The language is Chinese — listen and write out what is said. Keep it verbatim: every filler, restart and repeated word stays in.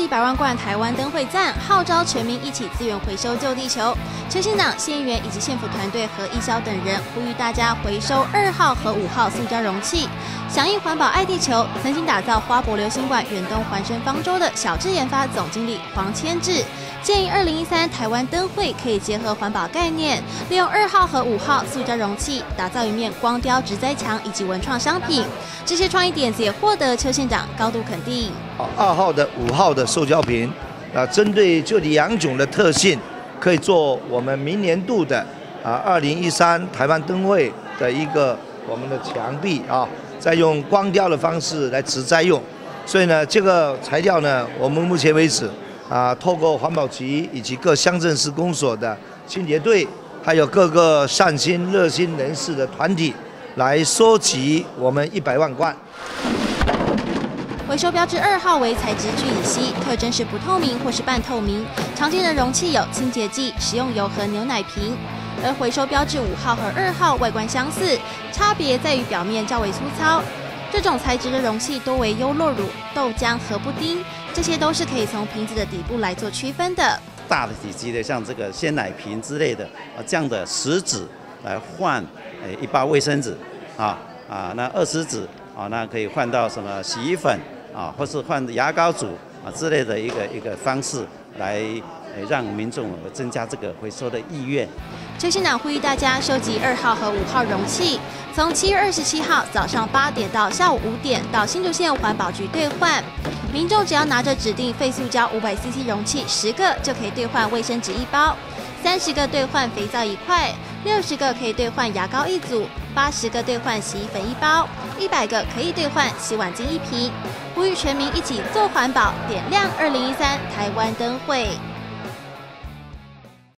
集百万罐台湾灯会赞，号召全民一起资源回收救地球。邱县长、县议员以及县府团队和义消等人呼吁大家回收二号和五号塑胶容器，响应环保爱地球。曾经打造花博流星馆远东环生方舟的小智研发总经理黄千志建议，二零一三台湾灯会可以结合环保概念，利用二号和五号塑胶容器打造一面光雕植栽墙以及文创商品。这些创意点子也获得邱县长高度肯定。 二号的、五号的塑胶瓶，啊，针对就地养迥的特性，可以做我们明年度的啊二零一三台湾灯会的一个我们的墙壁啊，再用光雕的方式来植栽用。所以呢，这个材料呢，我们目前为止啊，透过环保局以及各乡镇市公所的清洁队，还有各个善心热心人士的团体，来收集我们一百万罐。 回收标志二号为材质聚乙烯，特征是不透明或是半透明。常见的容器有清洁剂、食用油和牛奶瓶。而回收标志五号和二号外观相似，差别在于表面较为粗糙。这种材质的容器多为优酪乳、豆浆和布丁，这些都是可以从瓶子的底部来做区分的。 大的体积的，像这个鲜奶瓶之类的啊，这样的十纸来换诶一包卫生纸啊啊，那二十纸啊，那可以换到什么洗衣粉啊，或是换牙膏组啊之类的一个一个方式来诶让民众增加这个回收的意愿。 邱县长呼吁大家收集二号和五号容器，从七月二十七号早上八点到下午五点到新竹县环保局兑换。民众只要拿着指定废塑胶五百 C C 容器十个，就可以兑换卫生纸一包；三十个兑换肥皂一块；六十个可以兑换牙膏一组；八十个兑换洗衣粉一包；一百个可以兑换洗碗巾一瓶。呼吁全民一起做环保，点亮二零一三台湾灯会。